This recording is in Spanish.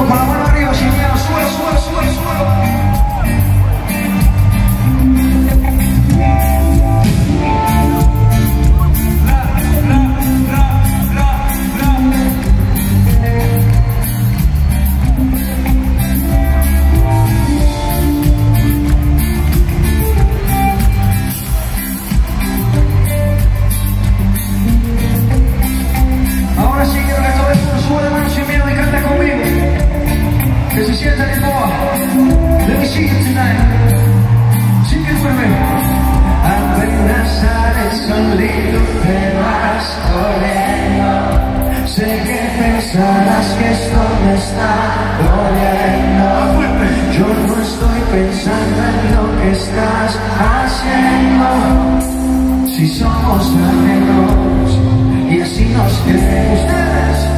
mundo con la mano arriba, sin miedo, suelo, suelo, suelo, suelo. Apenas sale el solito te vas corriendo. Sé que pensarás que esto me está doliendo. Yo no estoy pensando en lo que estás haciendo. Si somos amigos y así nos queremos.